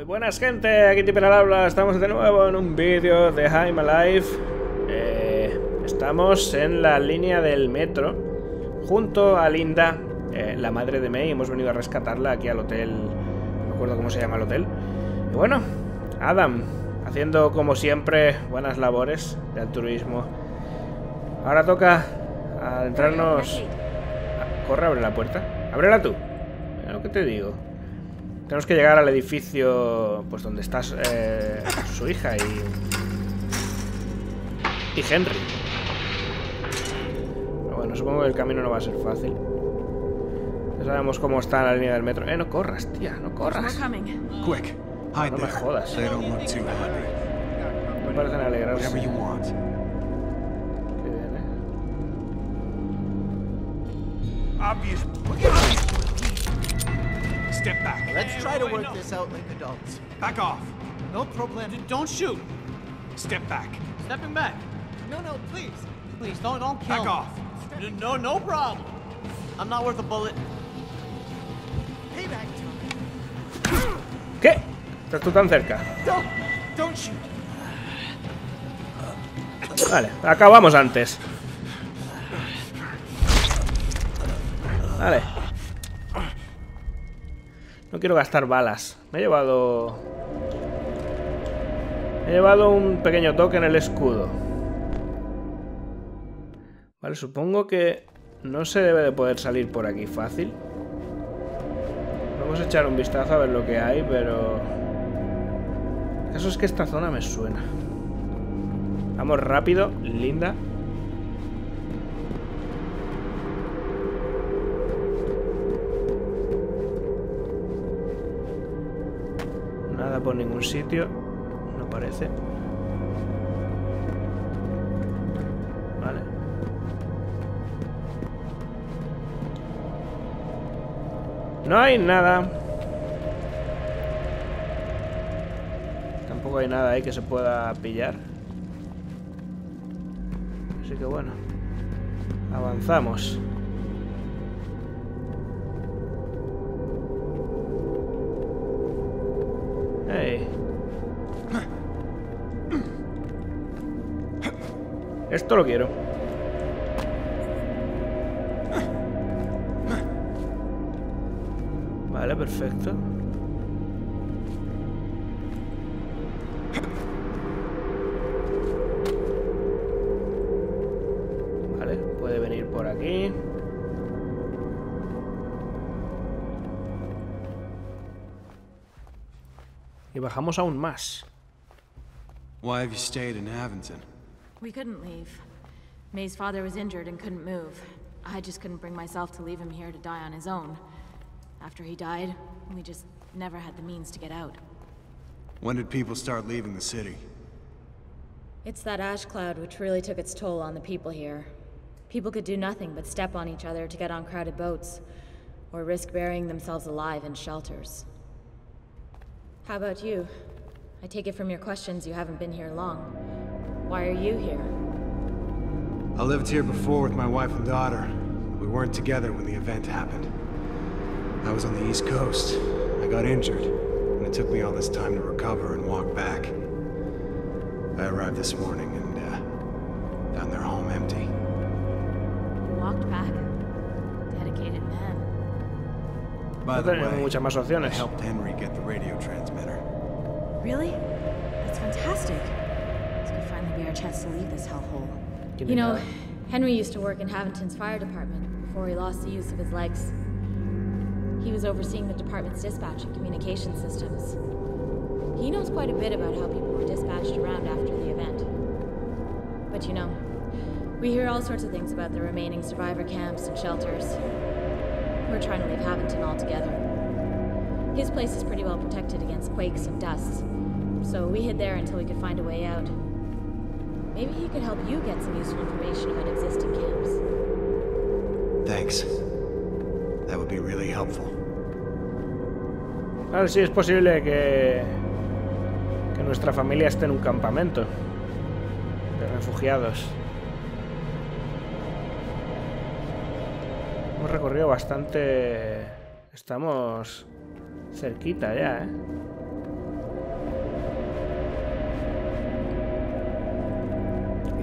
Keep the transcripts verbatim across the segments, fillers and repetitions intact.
Muy buenas, gente, aquí Tipper al habla. Estamos de nuevo en un vídeo de I'm Alive. eh, Estamos en la línea del metro junto a Linda, eh, la madre de May. Hemos venido a rescatarla aquí al hotel. No me acuerdo cómo se llama el hotel. Y bueno, Adam haciendo como siempre buenas labores de altruismo. Ahora toca adentrarnos. Corre, abre la puerta. Ábrela tú. Mira lo que te digo. Tenemos que llegar al edificio, pues donde está eh, su hija y y Henry. Pero bueno, supongo que el camino no va a ser fácil. Ya sabemos cómo está la línea del metro. Eh, no corras, tía, no corras. Quick, hide No me there. jodas. They don't look too happy. No parecen alegrarse. Whatever you want. Qué bien, eh. Obvious. Step back. Let's try to work this out like adults. Back off. No problem. Don't shoot. Step back. Stepping back. No, no, please. Please, don't, don't kill Back me. off. No, no problem. I'm not worth a bullet. Payback time. ¿Qué? ¿Estás tú tan cerca? Don't, don't shoot. Vale, acabamos antes. Vale. No quiero gastar balas. Me he llevado... Me he llevado un pequeño toque en el escudo. Vale, supongo que no se debe de poder salir por aquí fácil. Vamos a echar un vistazo a ver lo que hay, pero... El caso es que esta zona me suena. Vamos rápido, Linda. Nada por ningún sitio. No parece. Vale. No hay nada. Tampoco hay nada ahí que se pueda pillar. Así que bueno. Avanzamos. Hey. Esto lo quiero. Vale, perfecto. Vale, puede venir por aquí. Y bajamos aún más. Why have you stayed in Avonton? We couldn't leave. May's father was injured and couldn't move. I just couldn't bring myself to leave him here to die on his own. After he died, we just never had the means to get out. When did people start leaving the city? It's that ash cloud which really took its toll on the people here. People could do nothing but step on each other to get on crowded boats, or risk burying themselves alive in shelters. How about you? I take it from your questions you haven't been here long. Why are you here? I lived here before with my wife and daughter. We weren't together when the event happened. I was on the East Coast. I got injured, and it took me all this time to recover and walk back. I arrived this morning and uh, found their home empty. You walked back. Dedicated man. By No the tenemos way, muchas más I opciones. helped Henry get the radio transmitter. Really? That's fantastic. This could finally be our chance to leave this hellhole. Give You me know, that. Henry used to work in Haventon's fire department before he lost the use of his legs. He was overseeing the department's dispatch and communication systems. He knows quite a bit about how people were dispatched around after the event. But you know, we hear all sorts of things about the remaining survivor camps and shelters. We're trying to leave Haventon altogether. His place is pretty well protected against quakes and dusts, so we hid there until we could find a way out. Maybe he could help you get some useful information about existing camps. Thanks. That would be really helpful. A ver si es posible que, que nuestra familia esté en un campamento de refugiados. Hemos recorrido bastante... Estamos cerquita ya, ¿eh?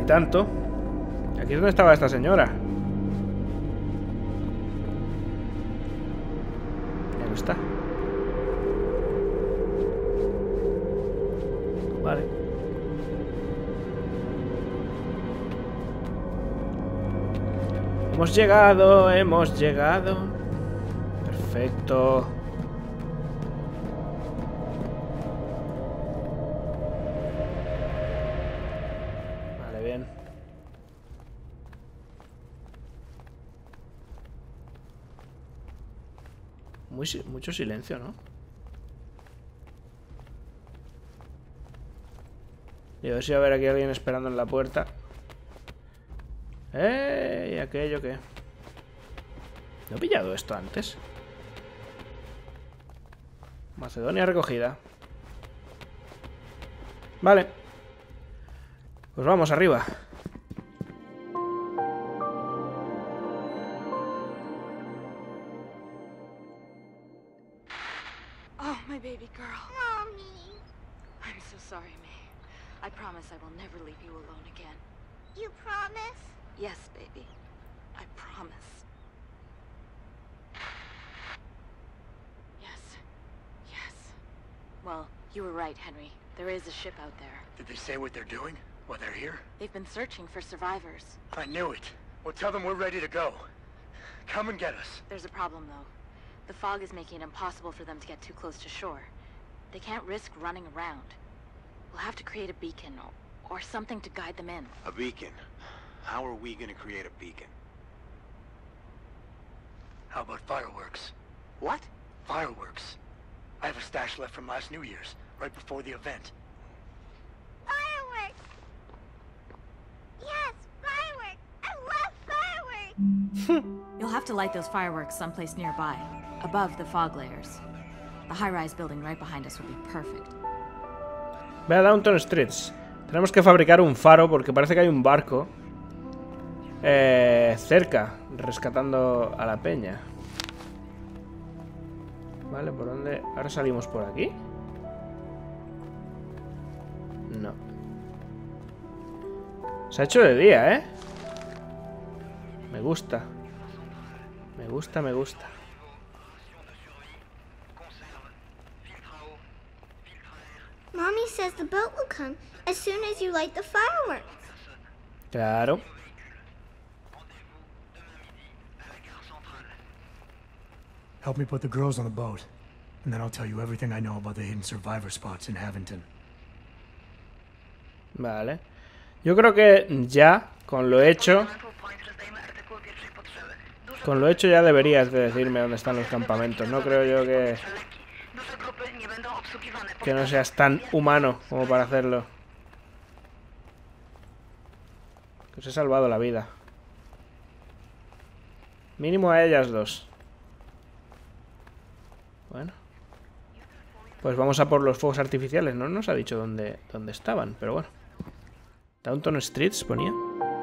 tanto. Aquí es donde estaba esta señora. Ya no está. Vale. Hemos llegado, hemos llegado. Perfecto. Vale, bien. Muy, mucho silencio, ¿no? Y a ver si va a haber aquí alguien esperando en la puerta. ¡Eh! ¿Y aquello qué? ¿No he pillado esto antes? Macedonia recogida. Vale. Pues vamos arriba. Oh, my baby girl. Mommy. I'm so sorry, May. I promise I will never leave you alone again. You promise? Yes, baby. I promise. Yes. Yes. Well, you were right, Henry. There is a ship out there. Did they say what they're doing? Why they're here? They've been searching for survivors. I knew it. Well, tell them we're ready to go. Come and get us. There's a problem, though. The fog is making it impossible for them to get too close to shore. They can't risk running around. We'll have to create a beacon, or, or something to guide them in. A beacon? How are we gonna create a beacon? How about fireworks? What? Fireworks. I have a stash left from last New Year's, right before the event. Fireworks! Yes, fireworks! I love fireworks! You'll have to light those fireworks someplace nearby, above the fog layers. The high-rise building right behind us would be perfect. Ve a Downton Streets. Tenemos que fabricar un faro porque parece que hay un barco eh, cerca, rescatando a la peña. Vale, ¿por dónde? ¿Ahora salimos por aquí? No. Se ha hecho de día, ¿eh? Me gusta. Me gusta, me gusta. Mommy says the boat will come as soon as you light the fireworks. Claro. Help me put the girls on the boat, and then I'll tell you everything I know about the hidden survivor spots in Haventon. Vale. Yo creo que ya, con lo hecho... Con lo hecho ya deberías de decirme dónde están los campamentos. No creo yo que... Que no seas tan humano como para hacerlo. Que os he salvado la vida. Mínimo a ellas dos. Bueno. Pues vamos a por los fuegos artificiales. No nos ha dicho dónde, dónde estaban, pero bueno. Downton Streets ponía.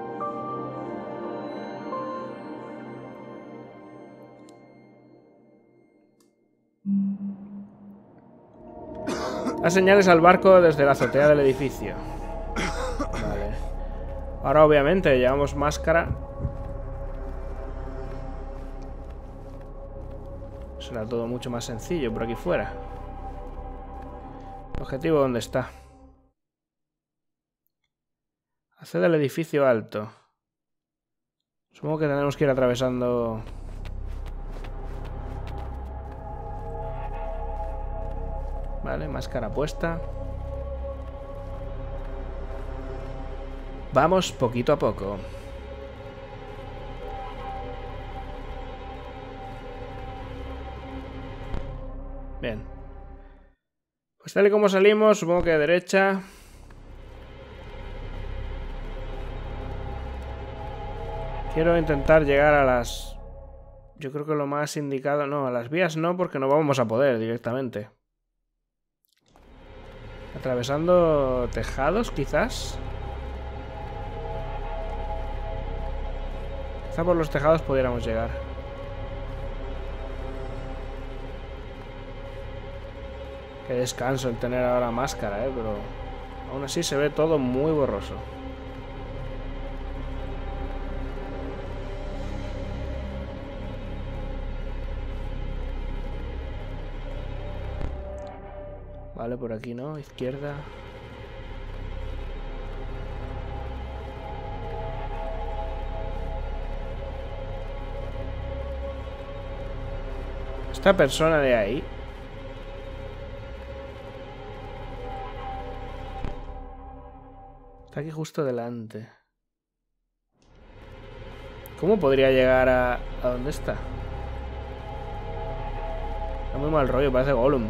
Da señales al barco desde la azotea del edificio. Vale. Ahora obviamente llevamos máscara. Será todo mucho más sencillo por aquí fuera. ¿Objetivo dónde está? Accede al edificio alto. Supongo que tenemos que ir atravesando... Vale, máscara puesta. Vamos poquito a poco. Bien. Pues tal y como salimos, supongo que de derecha. Quiero intentar llegar a las... Yo creo que lo más indicado... No, a las vías no, porque no vamos a poder directamente. Atravesando tejados, quizás. Quizá por los tejados pudiéramos llegar. Qué descanso el tener ahora máscara, eh, pero aún así se ve todo muy borroso. Vale, por aquí no, izquierda. Esta persona de ahí. Está aquí justo delante. ¿Cómo podría llegar a... a dónde está? Está muy mal rollo, parece Gollum.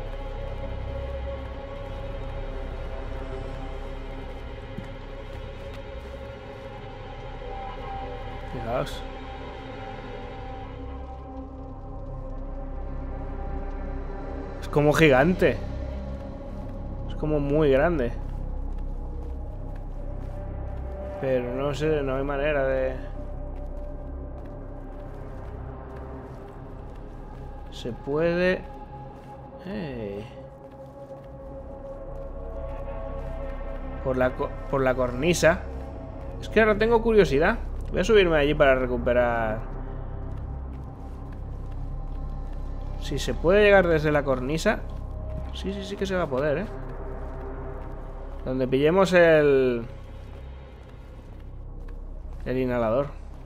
Fijaos. Es como gigante. Es como muy grande. Pero no sé, no hay manera de... Se puede... Hey. Por la, por la cornisa. Es que ahora tengo curiosidad. Voy a subirme allí para recuperar... Si se puede llegar desde la cornisa. Sí, sí, sí que se va a poder, ¿eh? Donde pillemos el... El inhalador.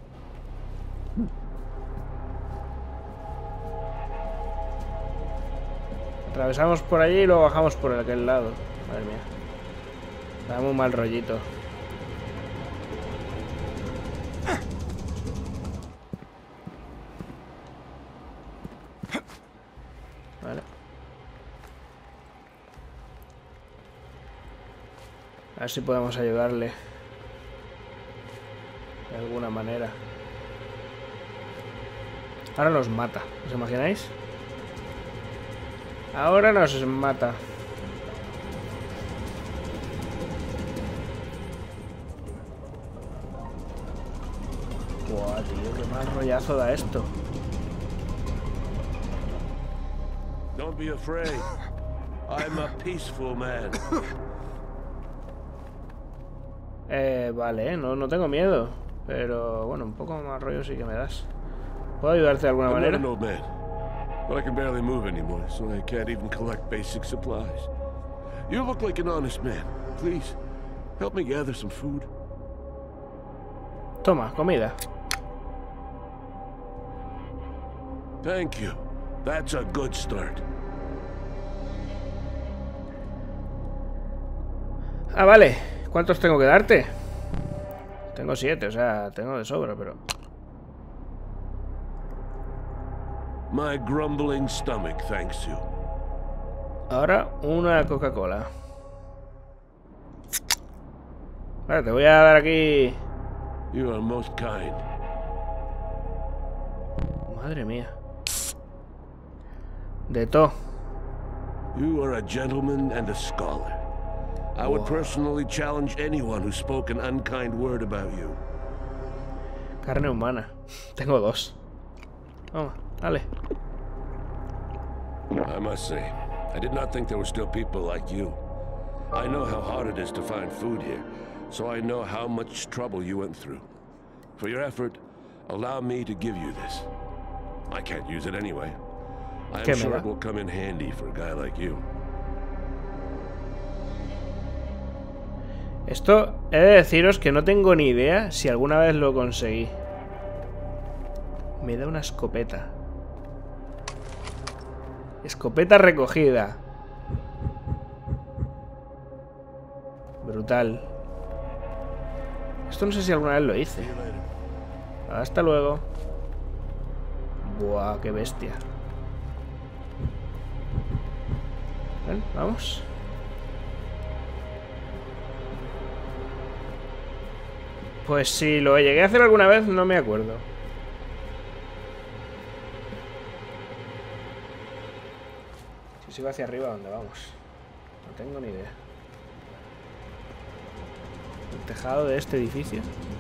Atravesamos por allí y luego bajamos por aquel lado. Madre mía. Da muy mal rollito. Vale. A ver si podemos ayudarle. De alguna manera. Ahora nos mata. ¿Os imagináis? Ahora nos mata. Buah, tío, qué mal rollazo da esto. Don't be afraid. I'm a peaceful man. Eh, vale, no, no tengo miedo. Pero bueno, un poco más rollo sí que me das. ¿Puedo ayudarte de alguna I'm manera? not an old man, but I can barely move anymore, so I can't even collect basic supplies. You look like an honest man. Please, help me gather some food. Toma, comida. Thank you. That's a good start. Ah, vale. ¿Cuántos tengo que darte? Tengo siete, o sea, tengo de sobra, pero... My grumbling stomach thanks you. Ahora una Coca-Cola. Vale, te voy a dar aquí... You are most kind. Madre mía. De todo. You are a gentleman and a scholar. I would personally challenge anyone who spoke an unkind word about you. Carne humana. Tengo dos. Toma, dale. I must say, I did not think there were still people like you. I know how hard it is to find food here, so I know how much trouble you went through. For your effort, allow me to give you this. I can't use it anyway. I am sure it will come in handy for a guy like you. Esto he de deciros que no tengo ni idea si alguna vez lo conseguí. Me da una escopeta. Escopeta recogida. Brutal. Esto no sé si alguna vez lo hice. Hasta luego. Buah, qué bestia. Ven, vamos. Pues si lo llegué a hacer alguna vez, no me acuerdo. Si sigo hacia arriba, ¿a dónde vamos? No tengo ni idea. El tejado de este edificio.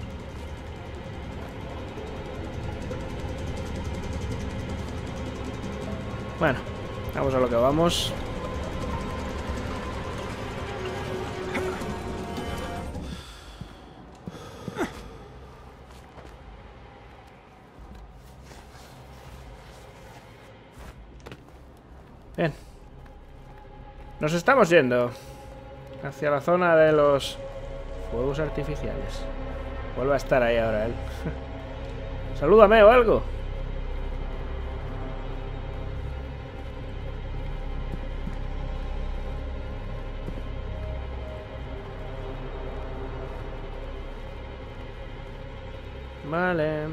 Bueno, vamos a lo que vamos. Bien. Nos estamos yendo hacia la zona de los fuegos artificiales. Vuelve a estar ahí ahora él. Salúdame o algo. Vale.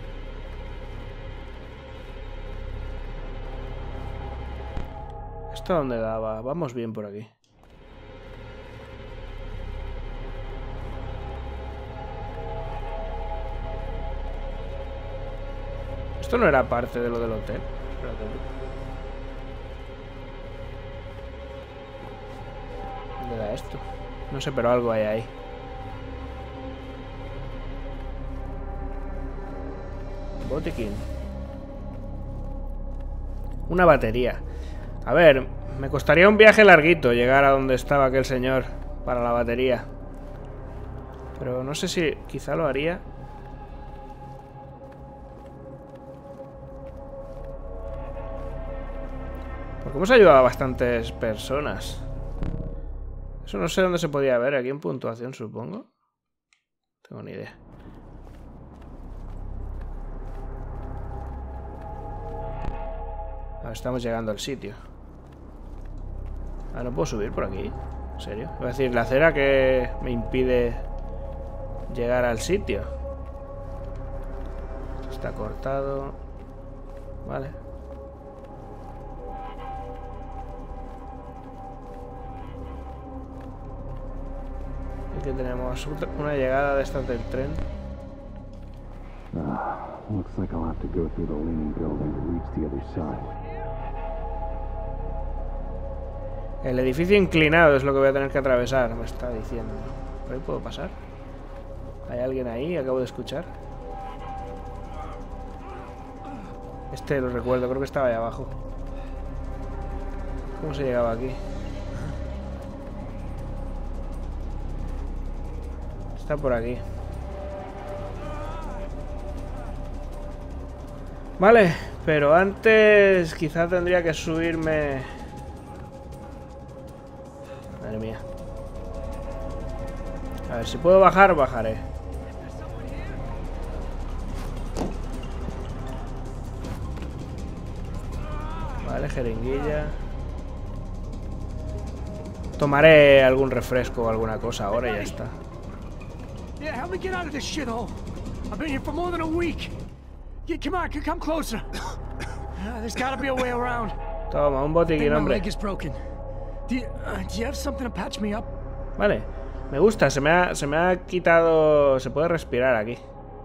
¿Esto dónde daba? Vamos bien por aquí. Esto no era parte de lo del hotel. Espérate. ¿Dónde era esto? No sé, pero algo hay ahí. Botiquín. Una batería. A ver, me costaría un viaje larguito llegar a donde estaba aquel señor para la batería. Pero no sé si quizá lo haría. Porque hemos ayudado a bastantes personas. Eso no sé dónde se podía ver. Aquí en puntuación, supongo. No tengo ni idea. Ahora estamos llegando al sitio. Ah, no puedo subir por aquí. ¿En serio? Voy a decir, la acera que me impide llegar al sitio. Está cortado. Vale. Aquí tenemos una llegada de estas del tren. Ah, looks like I'll have to go through the leaning building to reach the other side. El edificio inclinado es lo que voy a tener que atravesar, me está diciendo. ¿Por ahí puedo pasar? ¿Hay alguien ahí? Acabo de escuchar. Este lo recuerdo, creo que estaba ahí abajo. ¿Cómo se llegaba aquí? Está por aquí. Vale, pero antes quizá tendría que subirme... Madre mía. A ver, si puedo bajar, bajaré. Vale, jeringuilla. Tomaré algún refresco o alguna cosa ahora y ya está. Yeah, help me get out of this shithole. I've been here for more than a week. Yeah, come on, come closer. Uh, there's gotta be a way around. Toma, un botiquín, hombre. My leg is broken. Do you, uh, do you have something to patch me up? Vale, me gusta, se me ha, se me ha quitado... Se puede respirar aquí.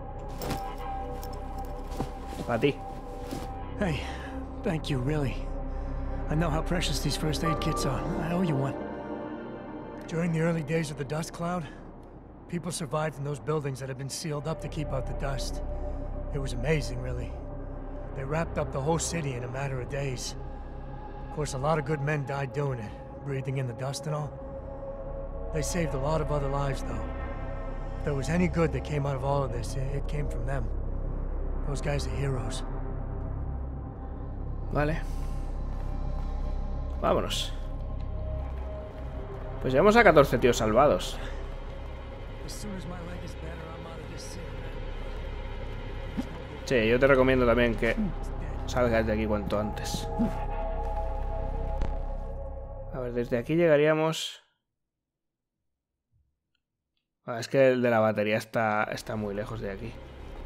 Para ti. Hey, thank you, really. I know how precious these first aid kits are. I owe you one. During the early days of the dust cloud, people survived in those buildings that had been sealed up to keep out the dust. It was amazing, really. They wrapped up the whole city in a matter of days. Of course, a lot of good men died doing it, breathing in the dust and all. They saved a lot of other lives, though. If there was any good that came out of all of this, it, it came from them. Those guys are heroes. Vale. Vámonos. Pues llevamos a catorce tíos salvados. Sí, yo te recomiendo también que salgas de aquí cuanto antes. A ver, desde aquí llegaríamos... Ah, es que el de la batería está, está muy lejos de aquí.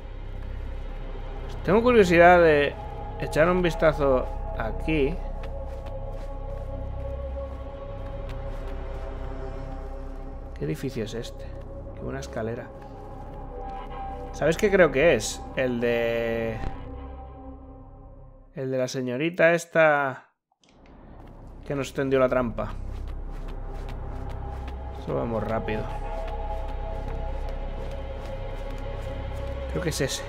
Tengo curiosidad de echar un vistazo aquí. ¿Qué edificio es este? Qué buena escalera. ¿Sabes qué creo que es? El de... El de la señorita esta... Que nos tendió la trampa. Solo vamos rápido. Creo que es ese.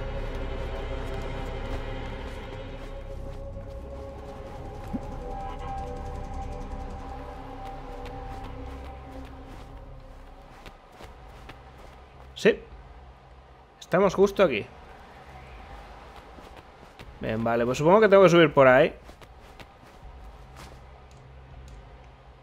Sí. Estamos justo aquí. Bien, vale, pues supongo que tengo que subir por ahí.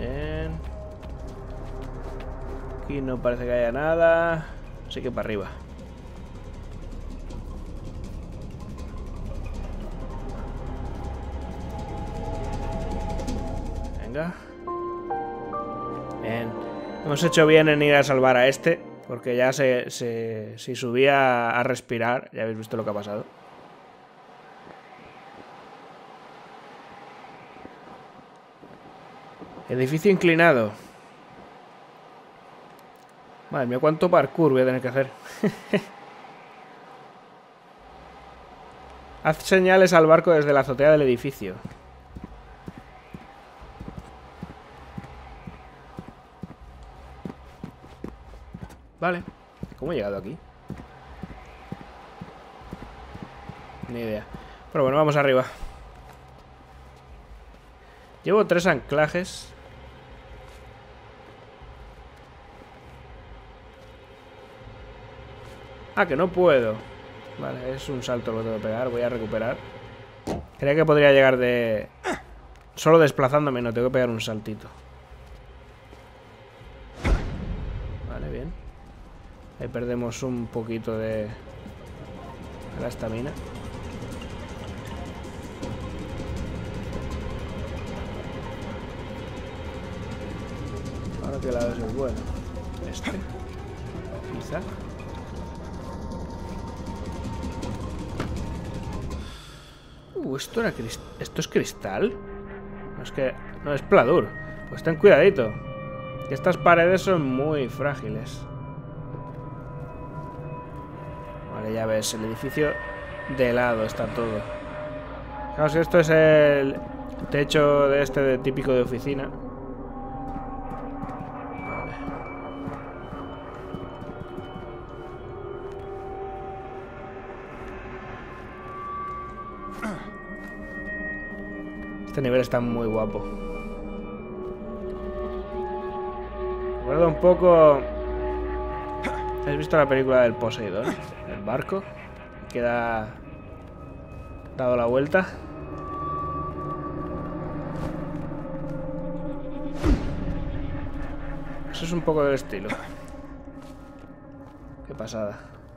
Bien. Aquí no parece que haya nada. Así que para arriba. Venga. Bien. Hemos hecho bien en ir a salvar a este. Porque ya se, se, si subía a respirar, ya habéis visto lo que ha pasado. Edificio inclinado. Madre mía, cuánto parkour voy a tener que hacer. Haz señales al barco desde la azotea del edificio. Vale. ¿Cómo he llegado aquí? Ni idea. Pero bueno, vamos arriba. Llevo tres anclajes. Ah, que no puedo. Vale, es un salto lo que tengo que pegar. Voy a recuperar. Creía que podría llegar de... Solo desplazándome, no, tengo que pegar un saltito. Vale, bien. Ahí perdemos un poquito de... la estamina. Ahora que lado es el bueno. Este. Quizá. Uh, esto era crist... ¿Esto es cristal? No es que... No, es pladur. Pues ten cuidadito. Que estas paredes son muy frágiles. Vale, ya ves, el edificio de lado está todo. Fijaos que esto es el techo de este de típico de oficina. Vale. Este nivel está muy guapo. Recuerda un poco... ¿Has visto la película del Poseidón? El barco. Queda dado la vuelta. Eso es un poco del estilo. Qué pasada.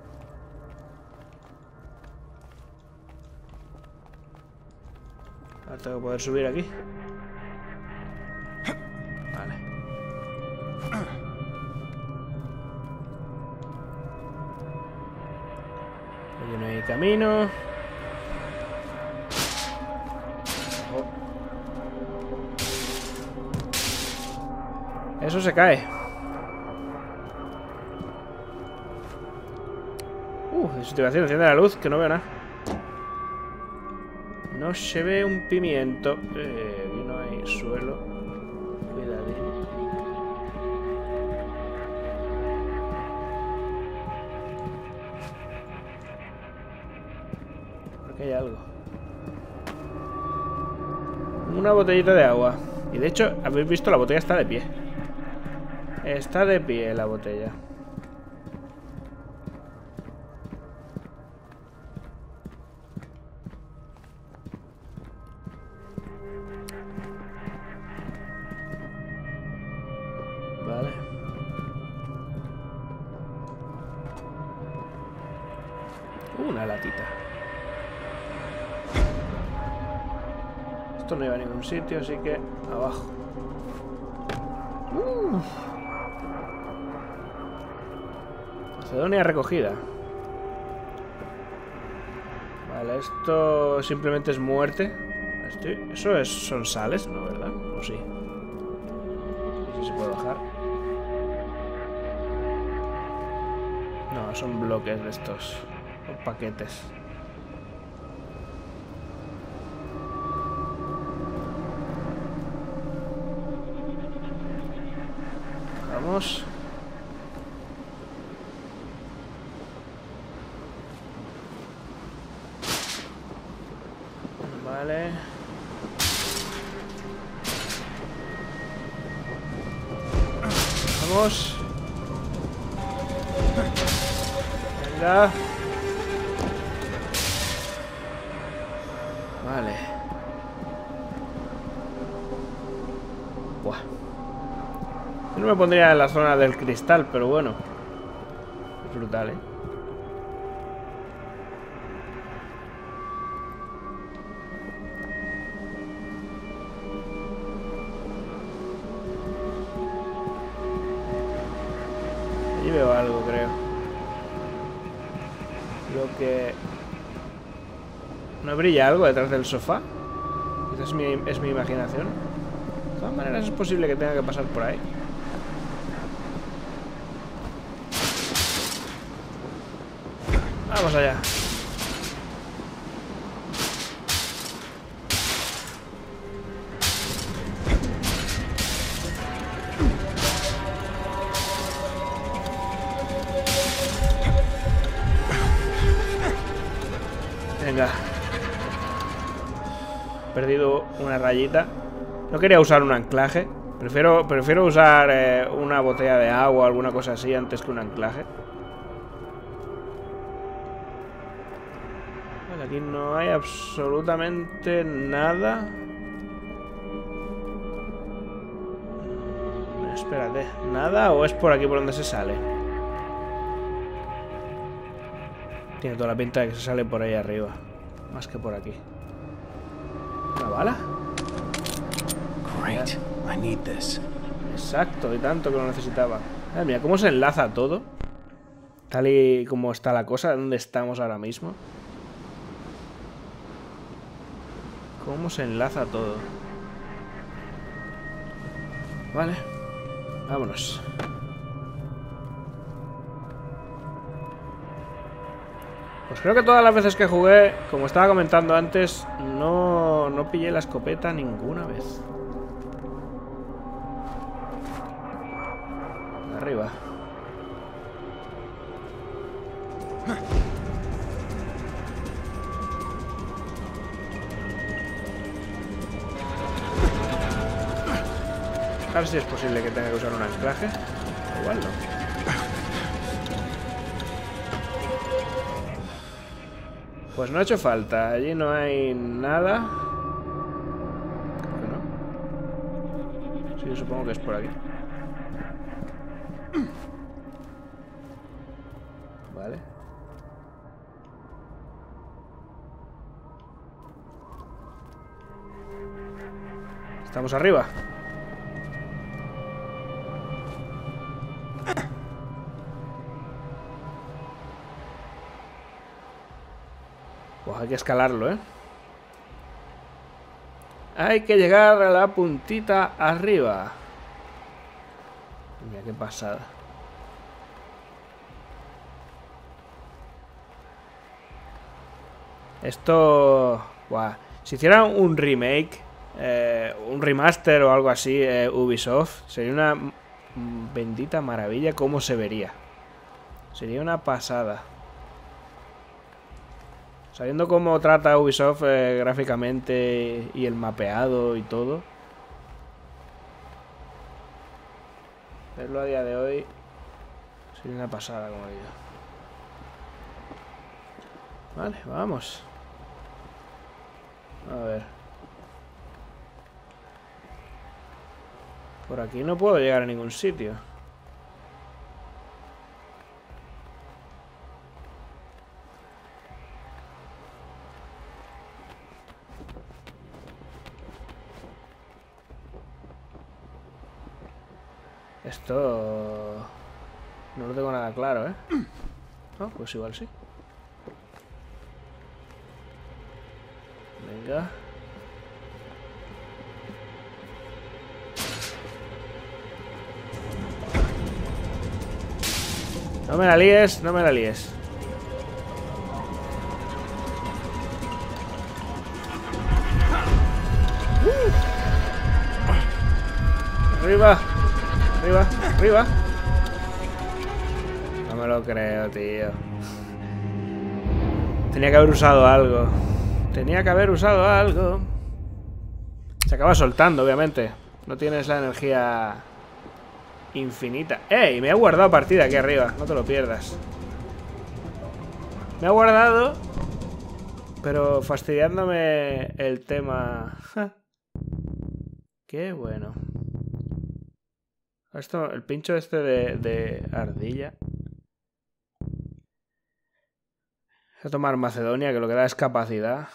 Ahora tengo que poder subir aquí. Vale. Aquí no hay camino. Oh. Eso se cae. Uh, desactivación, enciende la luz, que no veo nada. No se ve un pimiento. Eh, aquí no hay suelo. Cuidadín. Aquí hay algo. Una botellita de agua. Y de hecho, habéis visto, la botella está de pie. Está de pie la botella. Vale. Una latita. Esto no iba a ningún sitio, así que abajo. Uh. Macedonia recogida. Vale, esto simplemente es muerte. Estoy... Eso es... son sales, ¿no? ¿Verdad? ¿O sí? No sé si se puede bajar. No, son bloques de estos. O paquetes. Vamos. Vale. Vamos. Venga. Vale. Buah. Yo no me pondría en la zona del cristal, pero bueno. Es brutal, ¿eh? Allí veo algo, creo. Lo que... ¿No brilla algo detrás del sofá? Esa es mi, es mi imaginación. De todas maneras es posible que tenga que pasar por ahí. Vamos allá. Venga. He perdido una rayita. No quería usar un anclaje. Prefiero, prefiero usar eh, una botella de agua o alguna cosa así antes que un anclaje. Vale, aquí no hay absolutamente nada. Espérate, ¿nada o es por aquí por donde se sale? Tiene toda la pinta de que se sale por ahí arriba. Más que por aquí. ¿Una bala? Great. I need this. Exacto, y tanto que lo necesitaba. Ah, mira cómo se enlaza todo. Tal y como está la cosa, ¿dónde estamos ahora mismo? Cómo se enlaza todo. Vale. Vámonos. Pues creo que todas las veces que jugué, como estaba comentando antes, no, no pillé la escopeta ninguna vez. Arriba. A ver si es posible que tenga que usar un anclaje. Igual no. Pues no ha hecho falta. Allí no hay nada. Creo que no. Sí, yo supongo que es por aquí. Vale. Estamos arriba. Pues hay que escalarlo, ¿eh? Hay que llegar a la puntita arriba. Mira qué pasada. Esto... Buah. Si hicieran un remake, eh, un remaster o algo así, eh, Ubisoft, sería una bendita maravilla cómo se vería. Sería una pasada. Sabiendo cómo trata Ubisoft eh, gráficamente y el mapeado y todo. Verlo a día de hoy sería una pasada, como digo. Vale, vamos. A ver. Por aquí no puedo llegar a ningún sitio. Esto... no lo tengo nada claro, ¿eh? No, pues igual sí. Venga. No me la líes, no me la líes. Arriba. Arriba, arriba. No me lo creo, tío. Tenía que haber usado algo. Tenía que haber usado algo. Se acaba soltando, obviamente. No tienes la energía infinita. ¡Ey! Me ha guardado partida aquí arriba. No te lo pierdas. Me ha guardado, pero fastidiándome el tema. Qué bueno. Esto, el pincho este de, de ardilla. Voy a tomar Macedonia, que lo que da es capacidad.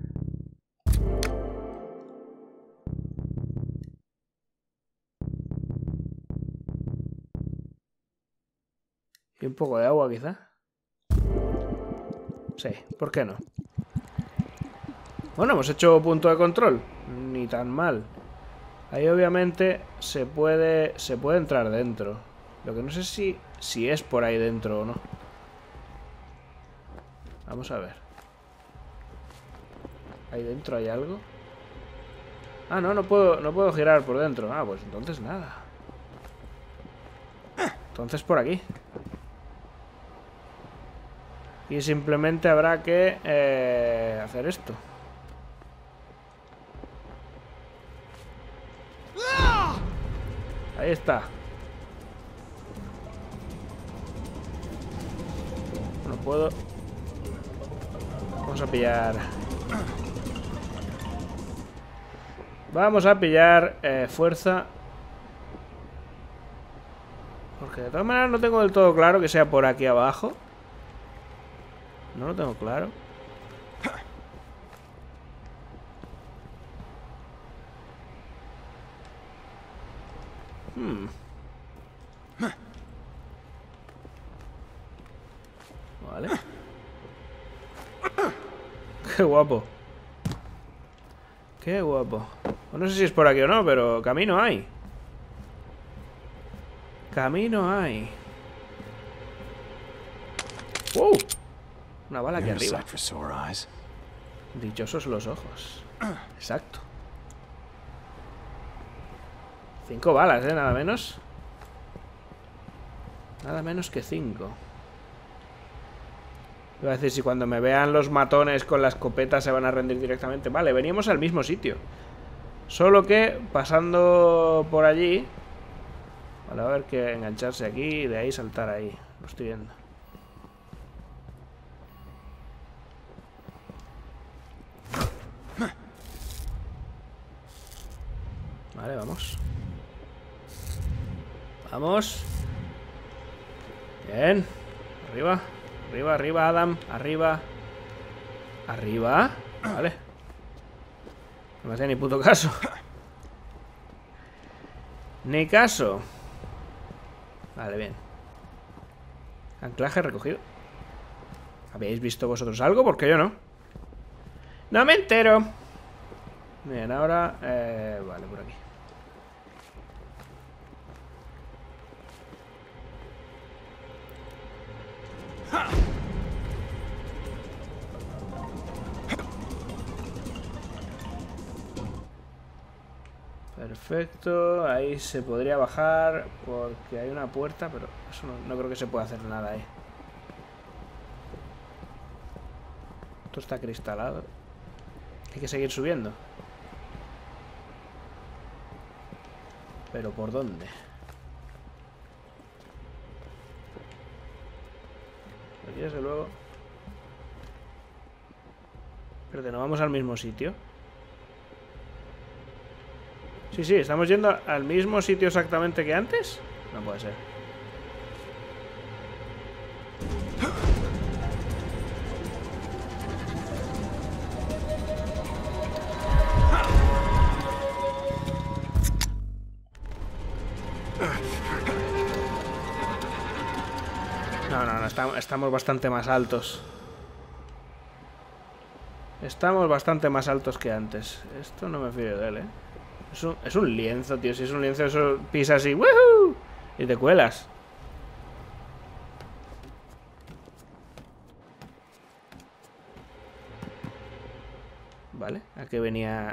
Y un poco de agua, quizá. Sí, ¿por qué no? Bueno, hemos hecho punto de control. Ni tan mal. Ahí obviamente se puede se puede entrar dentro. Lo que no sé si, si es por ahí dentro o no. Vamos a ver. ¿Ahí dentro hay algo? Ah, no, no puedo, no puedo girar por dentro. Ah, pues entonces nada. Entonces por aquí. Y simplemente habrá que eh, hacer esto. Ahí está. No puedo. Vamos a pillar. Vamos a pillar eh, fuerza. Porque de todas maneras no tengo del todo claro que sea por aquí abajo. No lo tengo claro. Hmm. Vale. Qué guapo. Qué guapo. No sé si es por aquí o no, pero camino hay. Camino hay. ¡Wow! Una bala aquí arriba. Dichosos los ojos. Exacto. Cinco balas, ¿eh? Nada menos. Nada menos que cinco. Iba a decir, si cuando me vean los matones con la escopeta se van a rendir directamente. Vale, veníamos al mismo sitio. Solo que pasando por allí... Vale, a ver que engancharse aquí y de ahí saltar ahí. Lo estoy viendo. Vale, vamos. Vamos. Bien. Arriba. Arriba, arriba, Adam. Arriba. Arriba. Vale. No me hacía ni puto caso. Ni caso. Vale, bien. Anclaje recogido. ¿Habéis visto vosotros algo? Porque yo no. No me entero. Bien, ahora... Eh, vale, por aquí. Perfecto, ahí se podría bajar porque hay una puerta, pero eso no, no creo que se pueda hacer nada ahí. Esto está cristalado. Hay que seguir subiendo. ¿Pero por dónde? Aquí desde luego. Pero no vamos al mismo sitio. Sí, sí, estamos yendo al mismo sitio exactamente que antes. No puede ser. No, no, no, estamos, estamos bastante más altos. Estamos bastante más altos que antes. Esto no me fío de él, ¿eh? Es un, es un lienzo, tío. Si es un lienzo, eso pisas y ¡woohoo! Y te cuelas. Vale, ¿a qué venía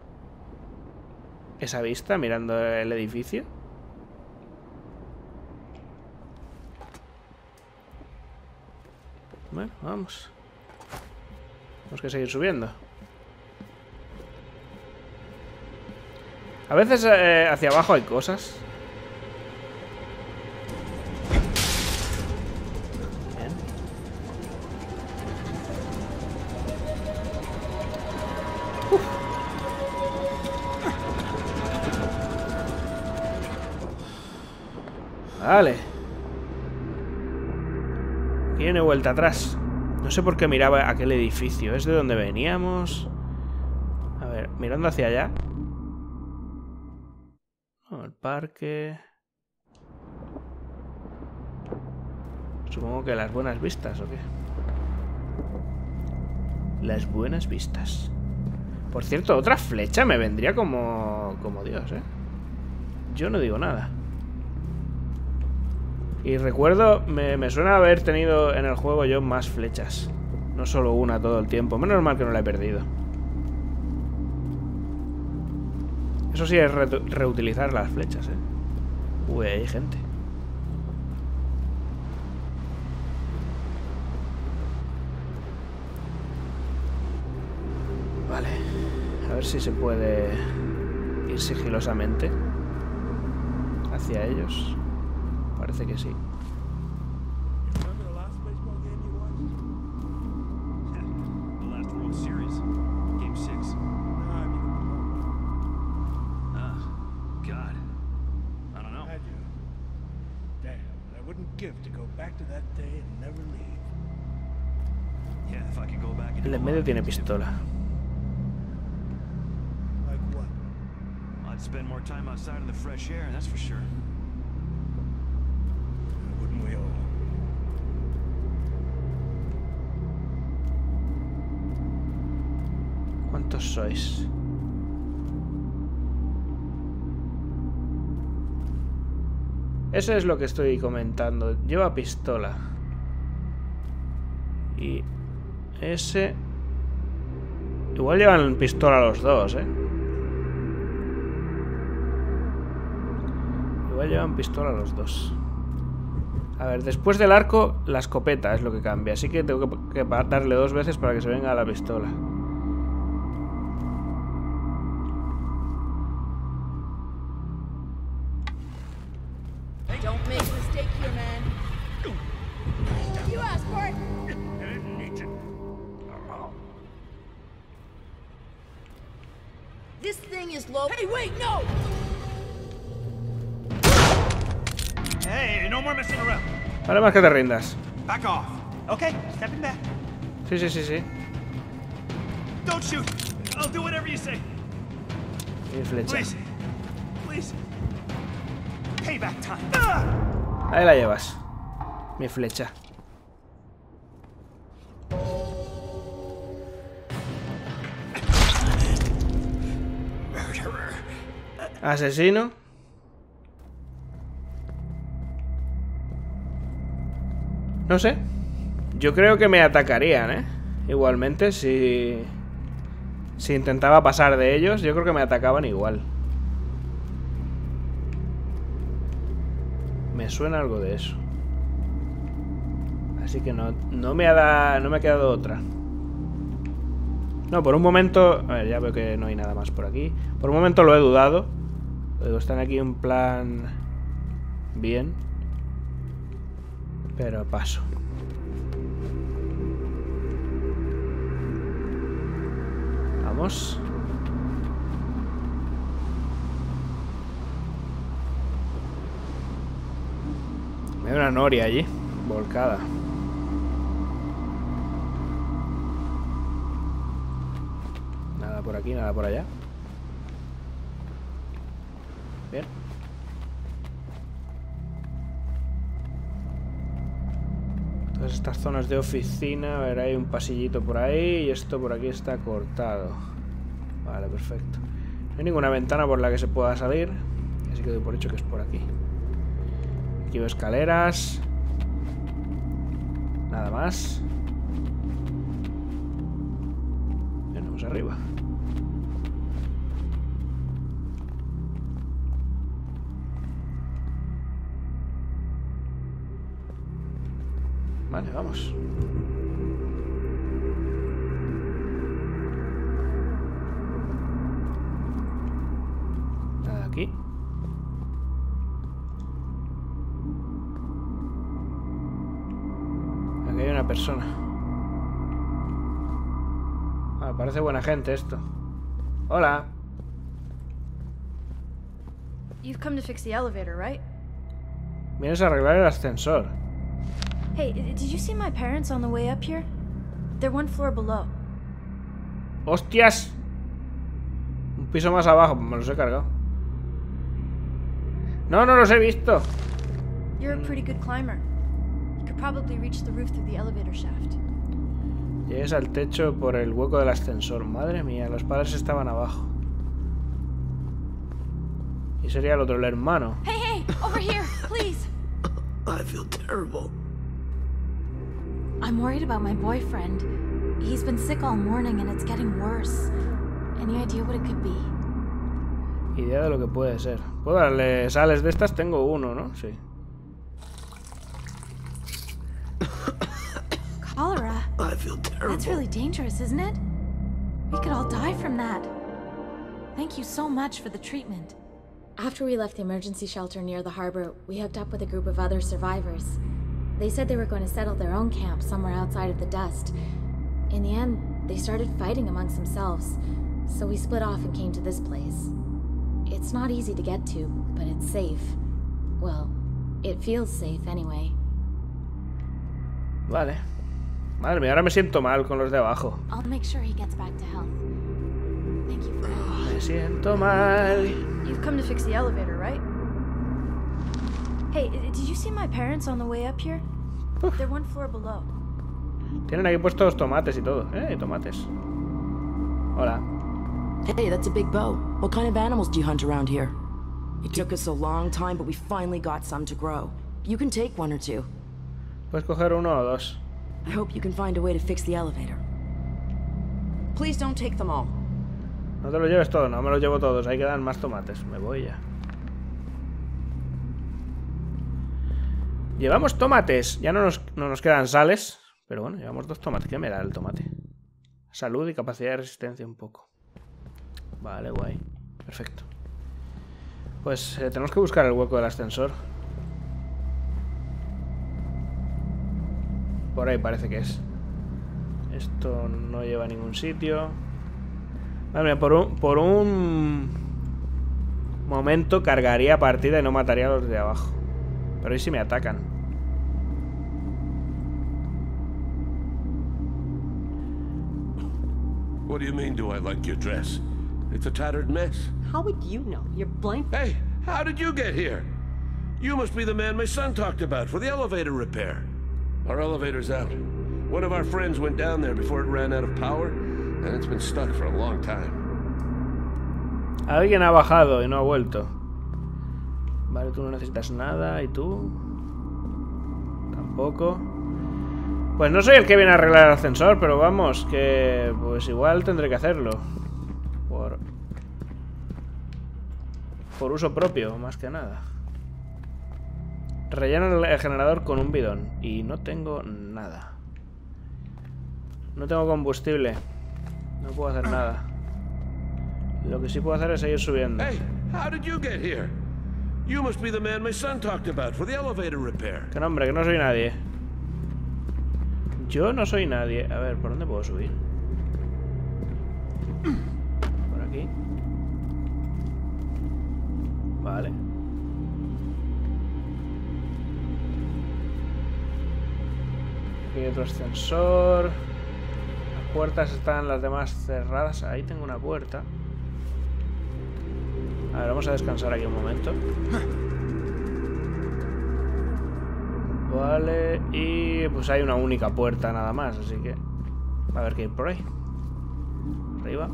esa vista mirando el edificio? Bueno, vamos. Tenemos que seguir subiendo. A veces eh, hacia abajo hay cosas. Bien. Uf. Vale. Aquí viene vuelta atrás. No sé por qué miraba aquel edificio. ¿Es de donde veníamos? A ver, mirando hacia allá. Oh, el parque. Supongo que las buenas vistas, ¿o qué? Las buenas vistas. Por cierto, otra flecha me vendría como... como Dios, ¿eh? Yo no digo nada. Y recuerdo, me, me suena haber tenido en el juego yo más flechas. No solo una todo el tiempo. Menos mal que no la he perdido. Eso sí es re reutilizar las flechas, ¿eh? Uy, hay gente. Vale. A ver si se puede ir sigilosamente hacia ellos. Parece que sí. El en medio tiene pistola. I'd spend more time outside in the fresh air, that's for sure. Wouldn't we all? ¿Cuántos sois? Eso es lo que estoy comentando. Lleva pistola. Y ese... igual llevan pistola los dos, ¿eh? Igual llevan pistola los dos. A ver, después del arco, la escopeta es lo que cambia. Así que tengo que, que darle dos veces para que se venga a la pistola. Don't make a mistake here, man. You asked for it. I didn't need to. This thing is low. Hey, wait, no! Hey, no more messing around. Vale, más que te rindas. Back off. Okay, stepping back. Sí, sí, sí, sí. Don't shoot. I'll do whatever you say. Mi flecha. Please. Please. Payback time. Ahí la llevas. Mi flecha. Asesino. No sé. Yo creo que me atacarían, ¿eh? Igualmente, si... si intentaba pasar de ellos, yo creo que me atacaban igual. Me suena algo de eso. Así que no, no me ha da, no me ha quedado otra. No, por un momento... A ver, ya veo que no hay nada más por aquí. Por un momento lo he dudado. Digo, están aquí en plan... bien. Pero paso. Vamos. Hay una noria allí, volcada. Nada por aquí, nada por allá. Bien. Todas estas zonas de oficina. A ver, hay un pasillito por ahí. Y esto por aquí está cortado. Vale, perfecto. No hay ninguna ventana por la que se pueda salir. Así que doy por hecho que es por aquí. Aquí veo escaleras. Nada más. Bien, vamos arriba. Vale, vamos. Nada aquí. Aquí hay una persona. Ah, parece buena gente esto. Hola. You've come to fix the elevator, right? Vienes a arreglar el ascensor. Hey, did you see my parents on the way up here? They're one floor below. ¡Hostias! Un piso más abajo, me los he cargado. No, no los he visto. You're a pretty good climber. You could probably reach the roof through the elevator shaft. Llegues al techo por el hueco del ascensor. Madre mía, los padres estaban abajo. Y sería el otro, el hermano. Hey, hey, over here, please. I feel terrible. I'm worried about my boyfriend. He's been sick all morning and it's getting worse. Any idea what it could be? Idea de lo que puede ser. ¿Puedo darle sales de estas? Tengo uno, ¿no? Sí. Cholera? I feel terrible. That's really dangerous, isn't it? We could all die from that. Thank you so much for the treatment. After we left the emergency shelter near the harbor, we hooked up with a group of other survivors. They said they were going to settle their own camp somewhere outside of the dust. In the end, they started fighting amongst themselves, so we split off and came to this place. It's not easy to get to, but it's safe. Well, it feels safe anyway. Vale. Madre mía, ahora me siento mal con los de abajo. I'll make sure he gets back to health. Thank you for oh, Me siento mal. You've come to fix the elevator, right? Hey, did you see my parents on the way up here? Uf. They're one floor below. Tienen aquí puestos tomates y todo. Eh, tomates. Hola. Hey, that's a big bow. What kind of animals do you hunt around here? It took us a long time, but we finally got some to grow. You can take one or two. Puedes coger uno o dos. I hope you can find a way to fix the elevator. Please don't take them all. No te lo lleves todo, no me los llevo todos. Ahí quedan más tomates. Me voy ya. Llevamos tomates. Ya no nos, no nos quedan sales. Pero bueno, llevamos dos tomates. ¿Qué me da el tomate? Salud y capacidad de resistencia un poco. Vale, guay. Perfecto. Pues eh, tenemos que buscar el hueco del ascensor. Por ahí parece que es. Esto no lleva a ningún sitio. Vale, mira, por un, por un momento cargaría partida y no mataría a los de abajo. Pero ahí sí me atacan. What do you mean, do I like your dress? It's a tattered mess. How would you know? You're blank. Hey, how did you get here? You must be the man my son talked about for the elevator repair. Our elevator's out. One of our friends went down there before it ran out of power, and it's been stuck for a long time. Alguien ha bajado y no ha vuelto. Vale, tú no necesitas nada, ¿y tú? Tampoco. Pues no soy el que viene a arreglar el ascensor, pero vamos, que pues igual tendré que hacerlo. Por... Por uso propio, más que nada. Relleno el generador con un bidón. Y no tengo nada. No tengo combustible. No puedo hacer nada. Lo que sí puedo hacer es seguir subiendo. Hey, how did you get here? You must be the man my son talked about for the elevator repair. Que no, hombre, que no soy nadie. Yo no soy nadie. A ver, ¿por dónde puedo subir? Por aquí. Vale. Aquí hay otro ascensor. Las puertas están las demás cerradas. Ahí tengo una puerta. A ver, vamos a descansar aquí un momento. Vale, y pues hay una única puerta nada más, así que va a haber que ir por ahí. Arriba.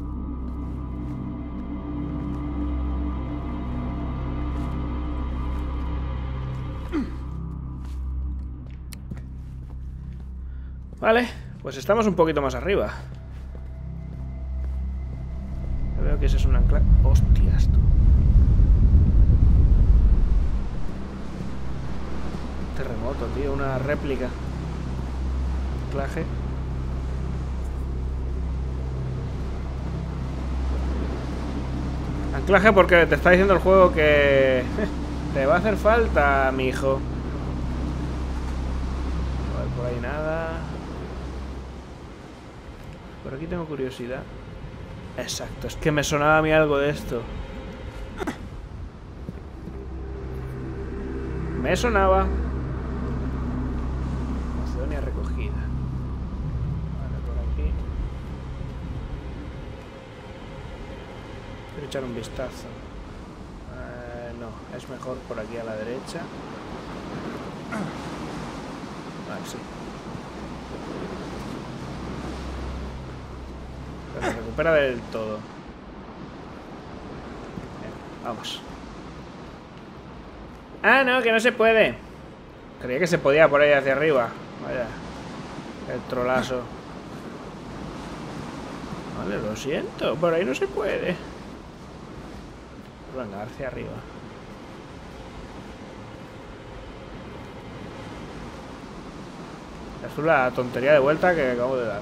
Vale, pues estamos un poquito más arriba. Veo que ese es un anclaje. Hostias, tú. Terremoto, tío, una réplica. Anclaje. Anclaje porque te está diciendo el juego que te va a hacer falta, mi hijo. No hay por ahí nada. Por aquí tengo curiosidad. Exacto, es que me sonaba a mí algo de esto. Me sonaba. Macedonia recogida. Vale, por aquí. Quiero echar un vistazo. Eh, no, es mejor por aquí a la derecha. Vale, sí. Pero se recupera del todo. Bien, vamos. Ah, no, que no se puede. Creía que se podía por ahí hacia arriba. Vaya. El trolazo. Vale, lo siento. Por ahí no se puede. Venga, hacia arriba. Es la tontería de vuelta que acabo de dar.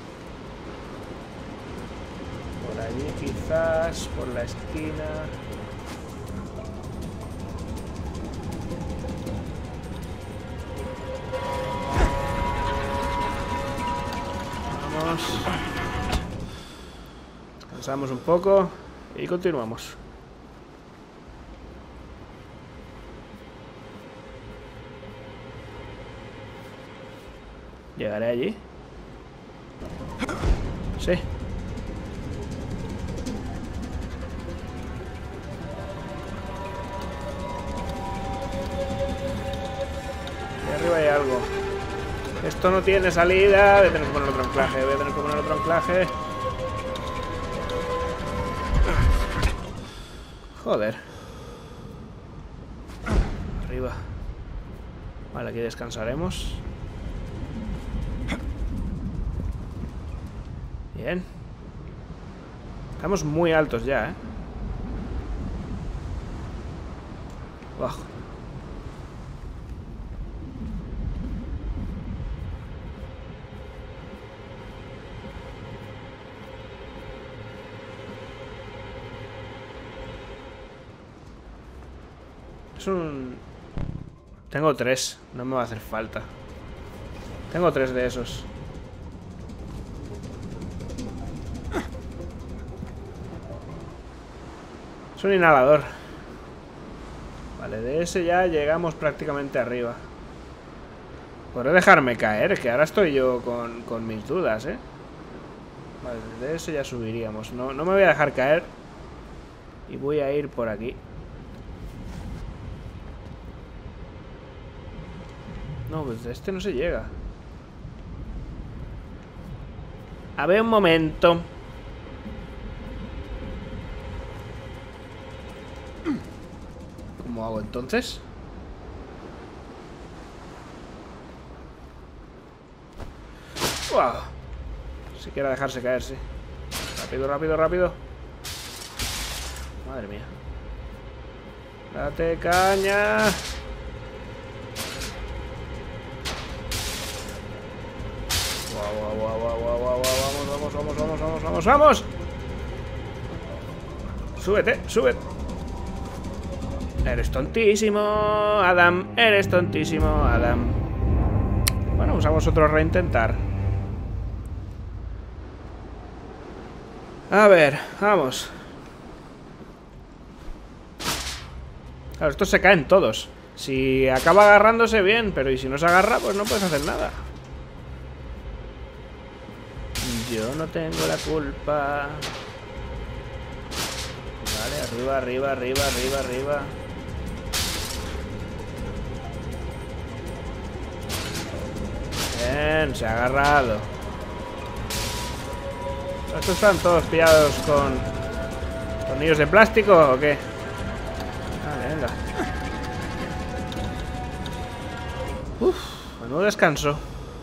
Por allí quizás, por la esquina. Vamos. Descansamos un poco y continuamos. ¿Llegaré allí? Sí. Y arriba hay algo. Esto no tiene salida. Voy a tener que poner otro anclaje. Voy a tener que poner otro anclaje. Joder. Arriba. Vale, aquí descansaremos. Bien. Estamos muy altos ya, ¿eh? Bajo. Es un... Tengo tres. No me va a hacer falta. Tengo tres de esos. Es un inhalador. Vale, de ese ya llegamos prácticamente arriba. Podré dejarme caer, que ahora estoy yo con, con mis dudas, ¿eh? Vale, de ese ya subiríamos. No, no me voy a dejar caer. Y voy a ir por aquí. No, pues de este no se llega. A ver un momento. ¿Cómo hago entonces? ¡Wow! Si quiera dejarse caer, sí. Rápido, rápido, rápido. Madre mía. Date caña. Guau, guau, guau, guau, guau, guau. Vamos, vamos, vamos, vamos, vamos, vamos, vamos. Súbete, súbete. Eres tontísimo, Adam. Eres tontísimo, Adam. Bueno, usamos otro reintentar. A ver, vamos. Claro, estos se caen todos. Si acaba agarrándose, bien. Pero y si no se agarra, pues no puedes hacer nada. Yo no tengo la culpa. Vale, arriba, arriba, arriba, arriba, arriba. Bien, se ha agarrado. ¿Estos están todos pillados con tornillos de plástico o qué? Vale, venga. Uf, menudo descanso.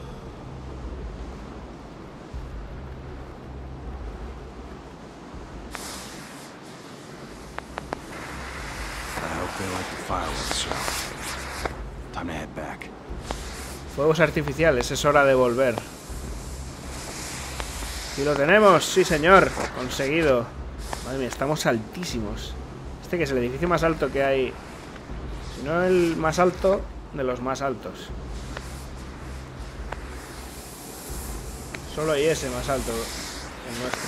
Fuegos artificiales, es hora de volver. Aquí lo tenemos, sí señor. Conseguido. Madre mía, estamos altísimos. Este que es el edificio más alto que hay. Si no el más alto de los más altos. Solo hay ese más alto, el nuestro.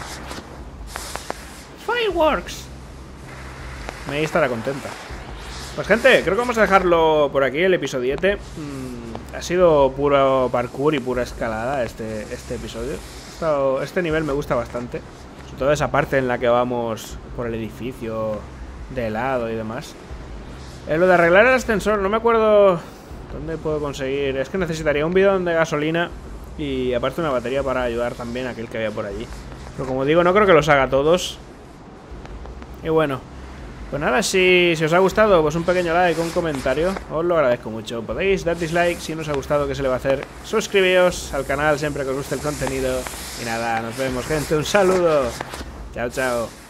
Fireworks. May estará contenta. Pues gente, creo que vamos a dejarlo por aquí, el episodiete. Mm, ha sido puro parkour y pura escalada este, este episodio. Esto, este nivel me gusta bastante. Sobre todo esa parte en la que vamos por el edificio de lado y demás. Eh, lo de arreglar el ascensor, no me acuerdo dónde puedo conseguir. Es que necesitaría un bidón de gasolina y aparte una batería para ayudar también a aquel que había por allí. Pero como digo, no creo que los haga todos. Y bueno, pues nada, si, si os ha gustado, pues un pequeño like, un comentario, os lo agradezco mucho. Podéis dar dislike si no os ha gustado, que se le va a hacer. Suscribíos al canal siempre que os guste el contenido. Y nada, nos vemos, gente, un saludo. Chao, chao.